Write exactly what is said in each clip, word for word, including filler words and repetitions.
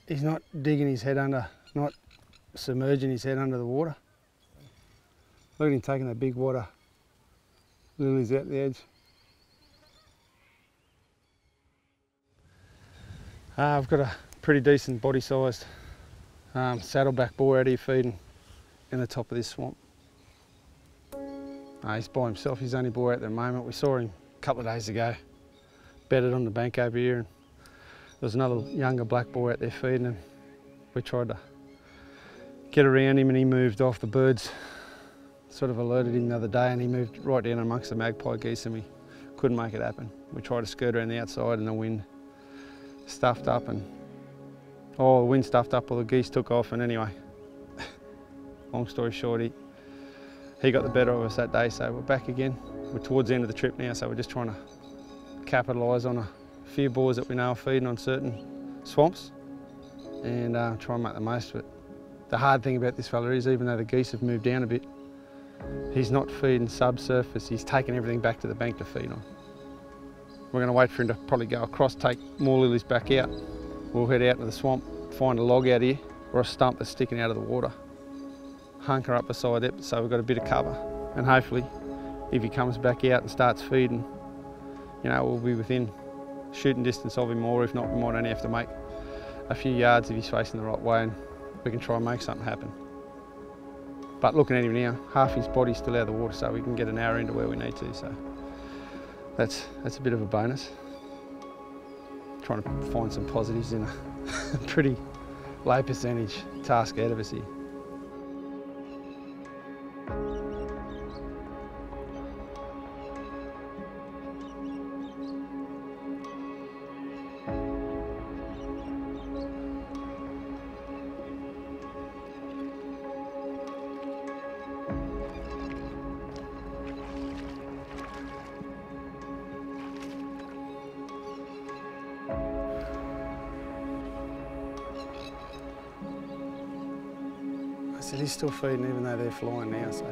he's not digging his head under, not submerging his head under the water. Look at him taking that big water lilies out the edge. Uh, I've got a pretty decent body sized um, saddleback boar out here feeding in the top of this swamp. Uh, he's by himself, he's the only boar out there at the moment. We saw him a couple of days ago, bedded on the bank over here, and there was another younger black boar out there feeding, and we tried to get around him and he moved off. The birds sort of alerted him the other day and he moved right down amongst the magpie geese and we couldn't make it happen. We tried to skirt around the outside and the wind stuffed up and, oh, the wind stuffed up, all the geese took off, and anyway, long story short, he, he got the better of us that day, so we're back again. We're towards the end of the trip now, so we're just trying to capitalise on a few boars that we know are feeding on certain swamps and uh, try and make the most of it. The hard thing about this fella is, even though the geese have moved down a bit, he's not feeding subsurface, he's taking everything back to the bank to feed on. We're going to wait for him to probably go across, take more lilies back out. We'll head out into the swamp, find a log out here or a stump that's sticking out of the water. Hunker up beside it so we've got a bit of cover, and hopefully if he comes back out and starts feeding, you know, we'll be within shooting distance of him, or if not, we might only have to make a few yards if he's facing the right way and we can try and make something happen. But looking at him now, half his body's still out of the water, so we can get an hour into where we need to, so that's, that's a bit of a bonus. Trying to find some positives in a pretty low percentage task out of us here. I said he's still feeding even though they're flying now, so.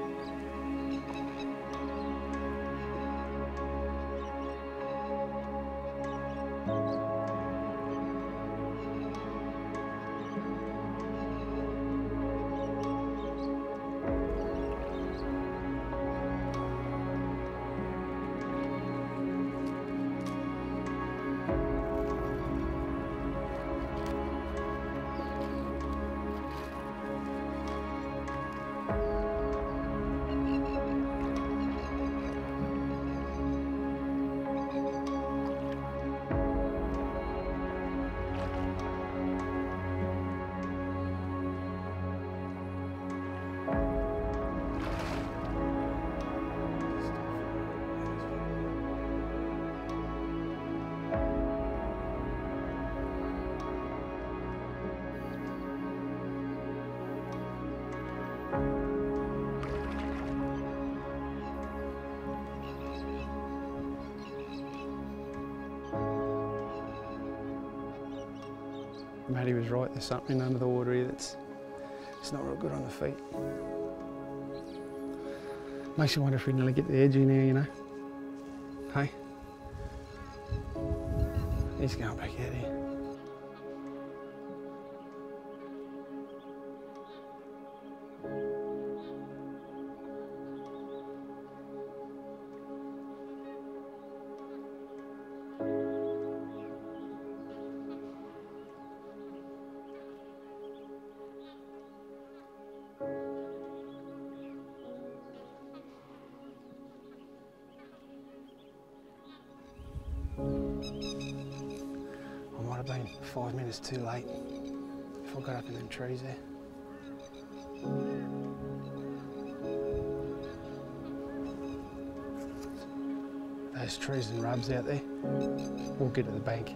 Matty was right, there's something under the water here that's it's not real good on the feet. Makes you wonder if we nearly get the edge in here, you know. Hey? He's going back out here. I might have been five minutes too late if I got up in them trees there. Those trees and rubs out there, we'll get to the bank.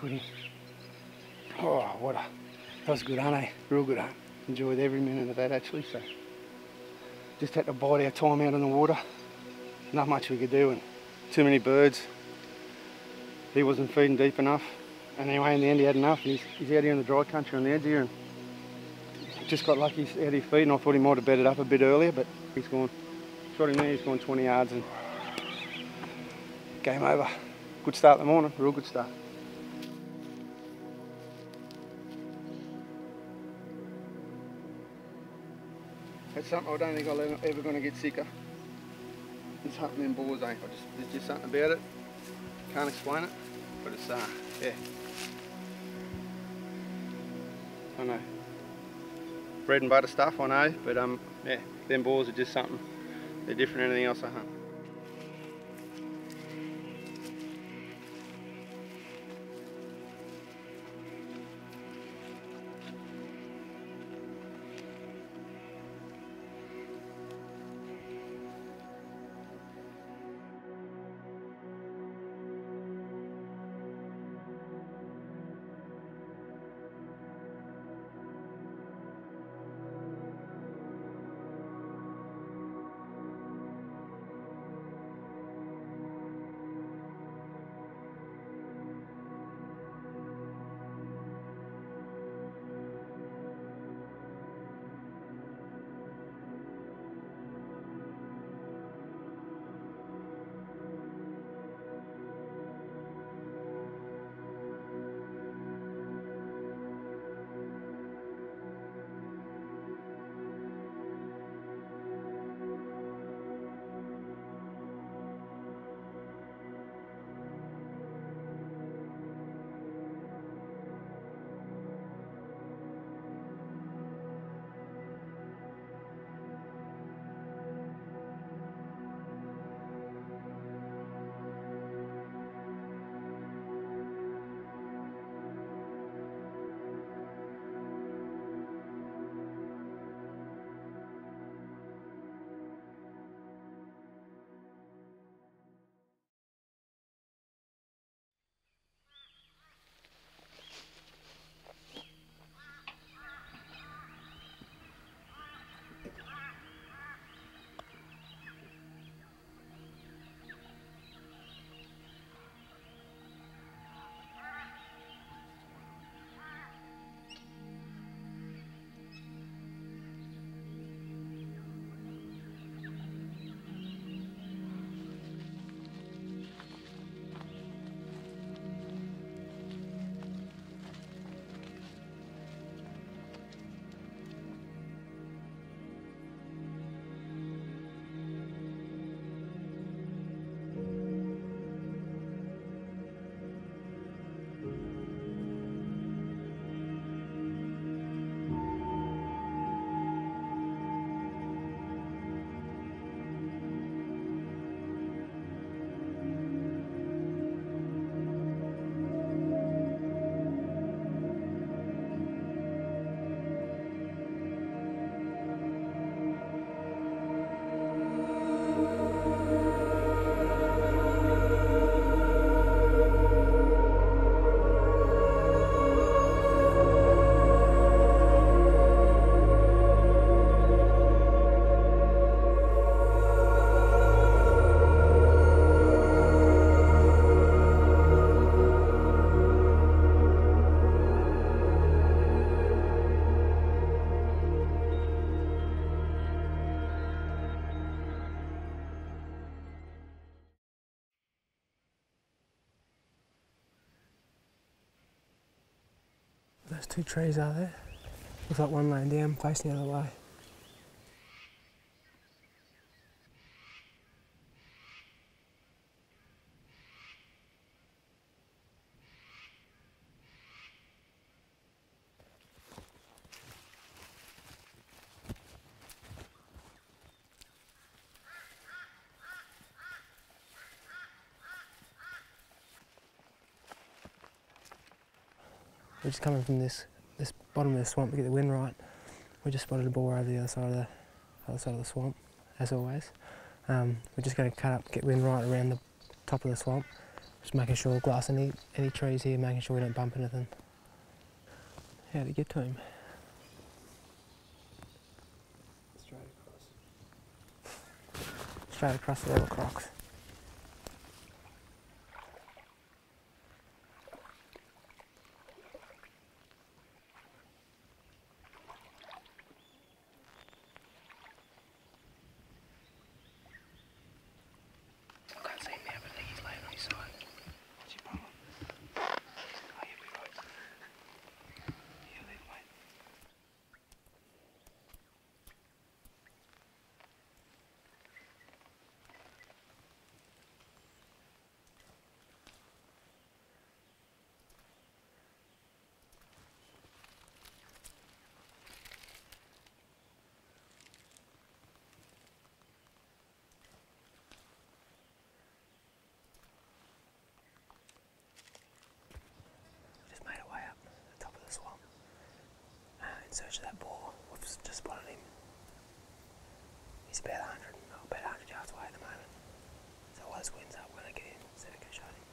good in. Oh, what a, that was a good hunt, eh? Real good hunt. Enjoyed every minute of that actually, so. Just had to bide our time out on the water. Not much we could do, and too many birds. He wasn't feeding deep enough. And anyway, in the end he had enough. He's, he's out here in the dry country on the edge here, and just got lucky he's out here feeding. I thought he might have bedded up a bit earlier, but he's gone. Shot him there, he's gone twenty yards and game over. Good start in the morning, real good start. That's something I don't think I'm ever going to get sick of. It's hunting them boars, eh? I just, there's just something about it. Can't explain it, but it's, uh, yeah. I know. Bread and butter stuff, I know, but um, yeah, them boars are just something. They're different than anything else I hunt. Those two trees are there. Looks like one laying down, facing the other way. We're just coming from this this bottom of the swamp to get the wind right. We just spotted a boar over the other side of the other side of the swamp, as always. Um, we're just going to cut up, get wind right around the top of the swamp, Just making sure, glass any, any trees here, making sure we don't bump anything. How to get to him? Straight across. Straight across the little crocs. I can't see him now, but I think he's laying on his side. What's your problem? Oh, you'll be right. Yeah, leave, mate. Just made our way up the top of the swamp uh, in search of that boar. We've just spotted him. He's about one hundred, oh, about one hundred yards away at the moment. So while this wind's up, we're going to get in, see if we can shot him.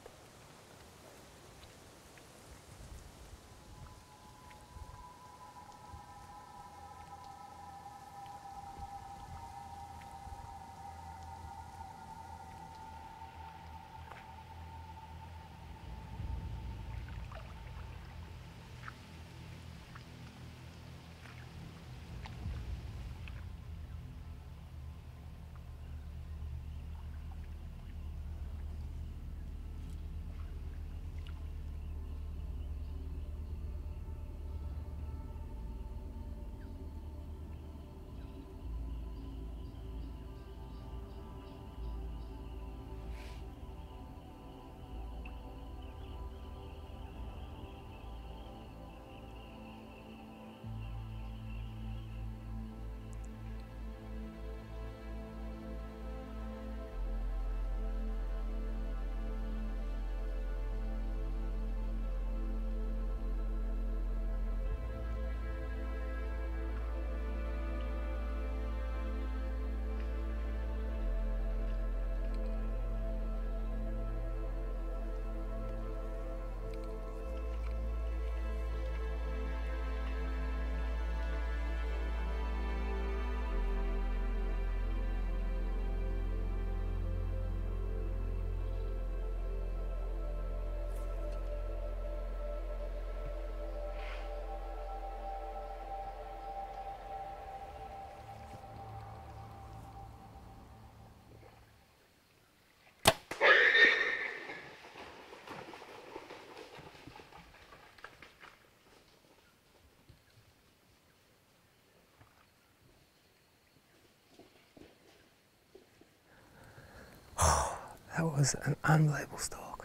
That was an unbelievable stalk.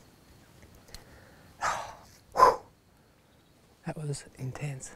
That was intense.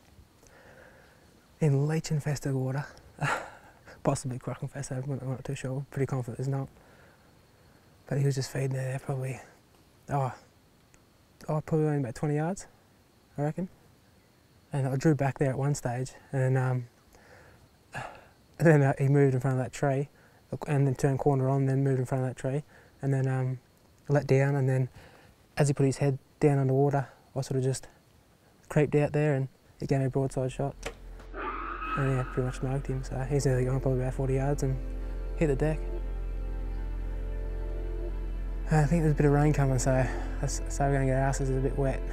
In leech infested water, possibly croc infested, I'm not too sure, pretty confident it's not. But he was just feeding there probably, oh, oh probably only about twenty yards, I reckon. And I drew back there at one stage, and, um, and then uh, he moved in front of that tree, and then turned corner on, then moved in front of that tree, and then um, let down, and then as he put his head down underwater, I sort of just creeped out there, and he gave me a broadside shot. And yeah, pretty much smoked him, so he's nearly gone probably about forty yards and hit the deck. I think there's a bit of rain coming, so, so we're going to get our asses a bit wet.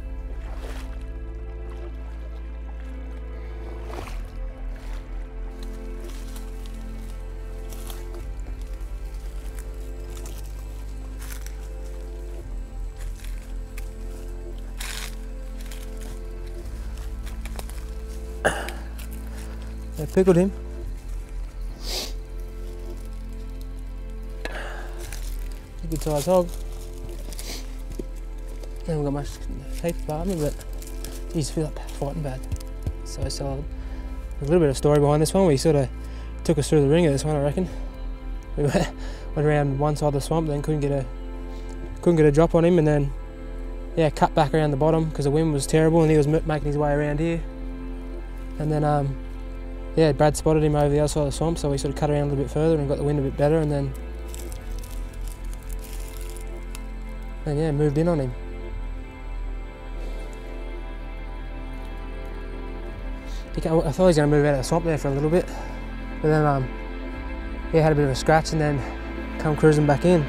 I pickled him. A good sized hog. Haven't got much teeth apart me, but he just feel like fighting bad. So solid. There's a little bit of story behind this one. We sort of took us through the ringer this one, I reckon. We went around one side of the swamp, then couldn't get a couldn't get a drop on him, and then yeah, cut back around the bottom because the wind was terrible, and he was making his way around here. And then um, yeah, Brad spotted him over the other side of the swamp, so we sort of cut around a little bit further and got the wind a bit better, and then and yeah, moved in on him. He ca- I thought he was going to move out of the swamp there for a little bit, but then um, he had a bit of a scratch and then come cruising back in.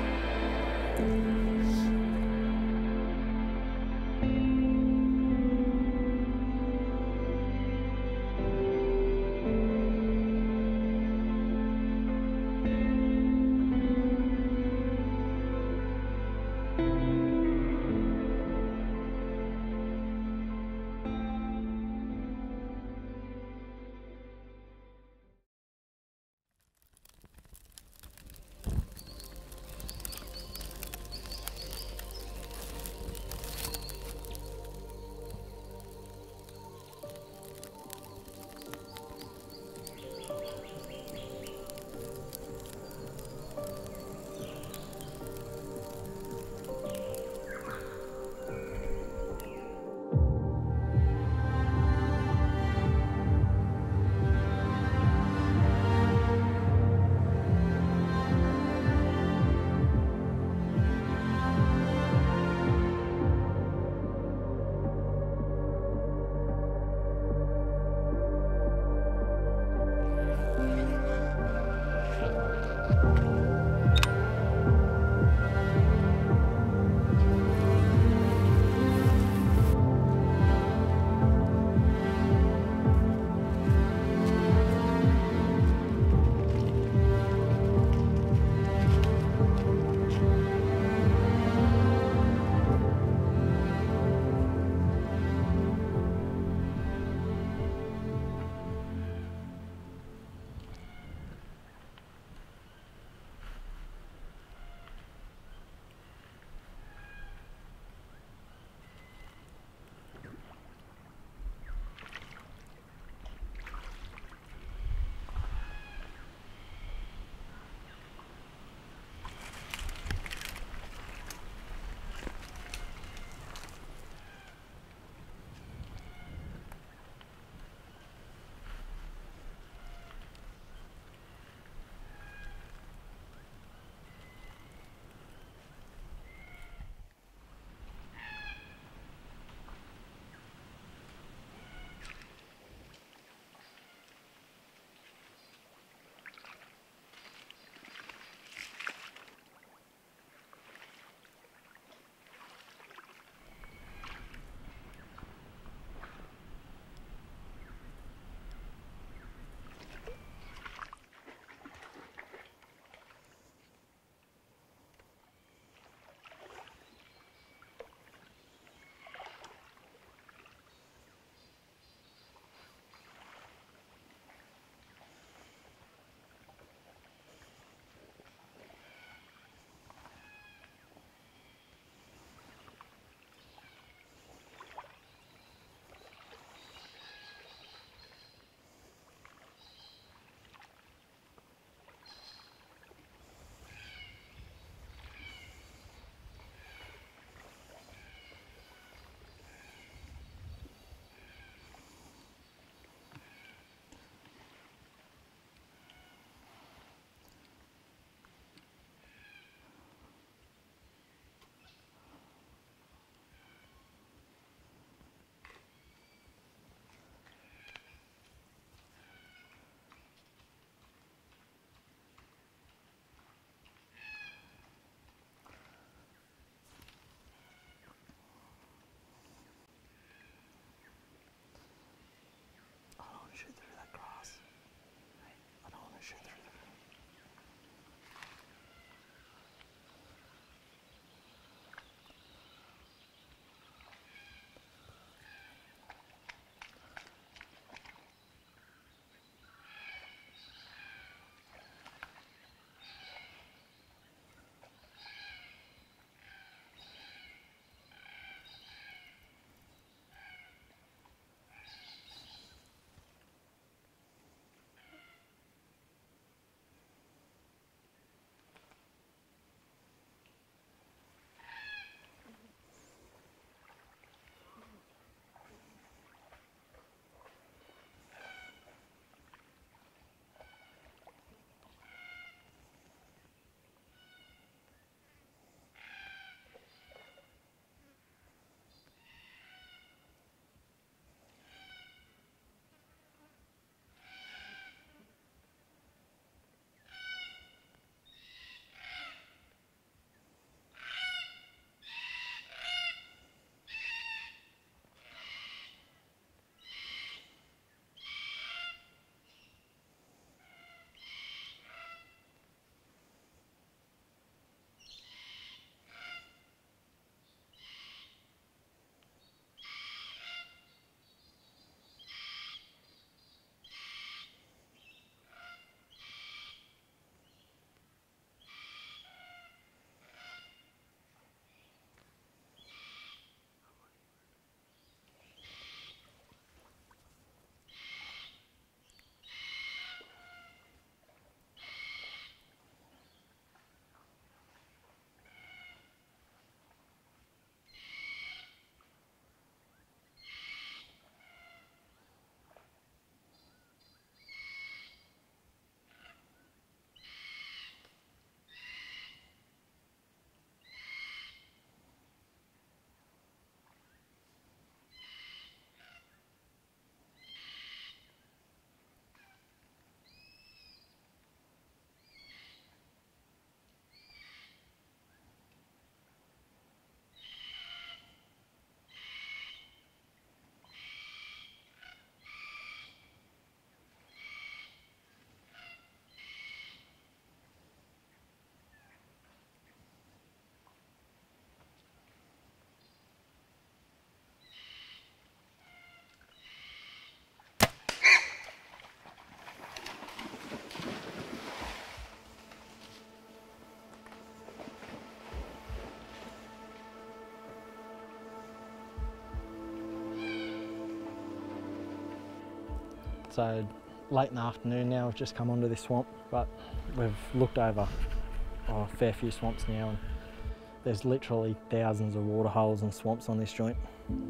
So late in the afternoon now, we've just come onto this swamp, but we've looked over oh, a fair few swamps now, and there's literally thousands of water holes and swamps on this joint.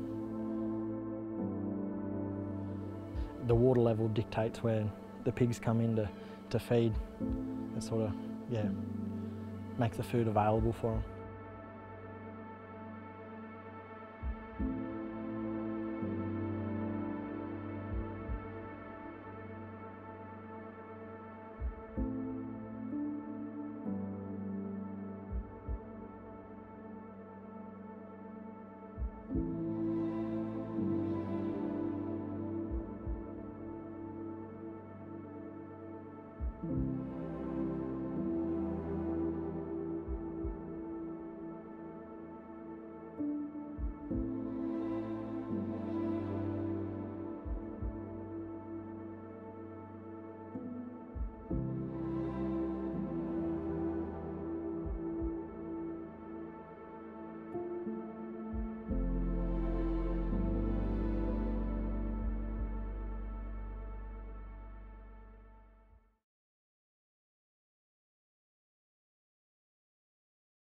The water level dictates where the pigs come in to, to feed and sort of, yeah, make the food available for them.